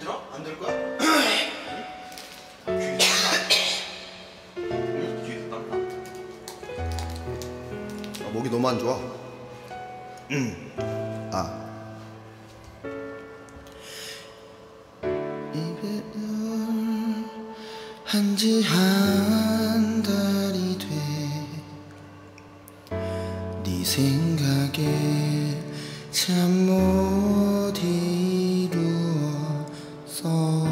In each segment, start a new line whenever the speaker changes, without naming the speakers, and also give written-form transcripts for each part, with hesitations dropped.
들어? 안 들 거야? 귀에서 땀나.
목이 너무 안 좋아. 이별 한지 한 달이 돼. 네 생각에 참 못 이루었어.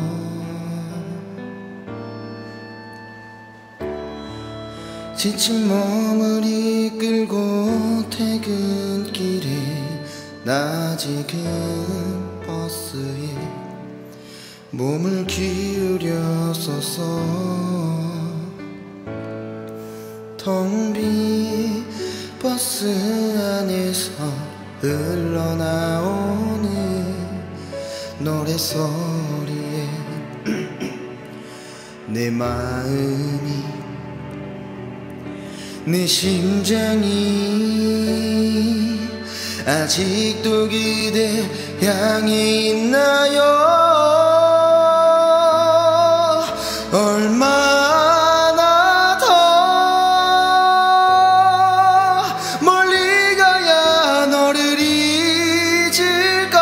지친 몸을 이끌고 퇴근길에 나 지금 버스에 몸을 기울였었어. 텅 빈 버스 안에서 흘러나오는 노래소리에 내 마음이 내 심장이 아직도 그대 향해 있나요? 얼마나 더 멀리 가야 너를 잊을까?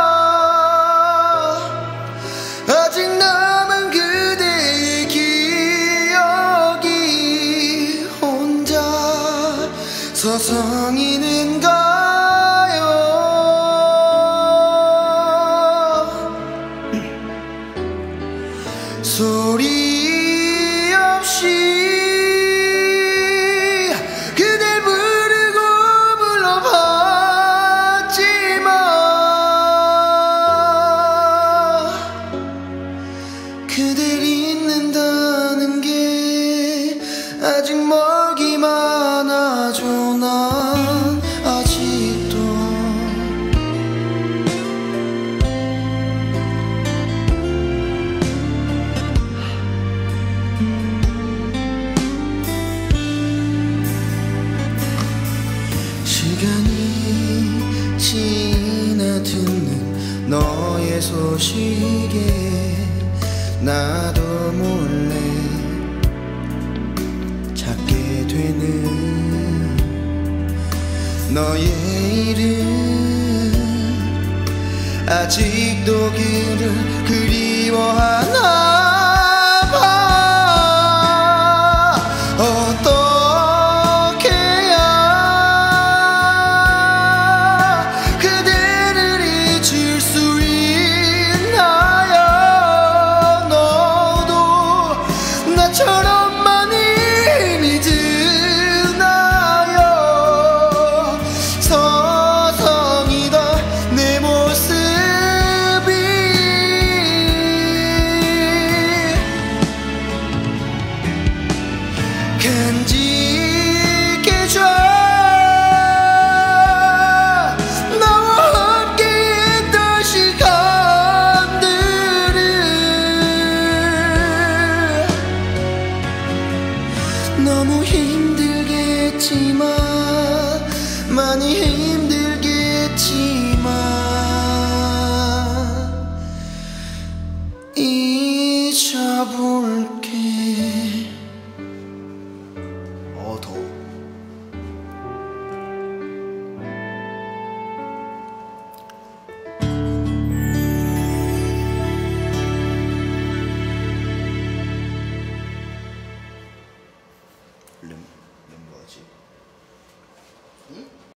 아직 남은 그대의 기억이 혼자 서성이는가요? 소리 없이 그댈 부르고 불러봤지만 그댈 잊는다는 게 아직 멀기만 하죠. 난 아직도 시간이 지나 듣는 너의 소식에 나도 몰래 찾게 되는 너의 이름. 아직도 그를 그리워하나 봐. 어떻게 해야 그대를 잊을 수 있나요? 너도 나처럼 많이 믿으나요? 서성이던 내 모습이 간직해줘. 나와 함께 했던 시간들을 너무 힘들겠지만 많이 힘들겠지만 잊어볼게. 더워. 램 뭐하지? 응?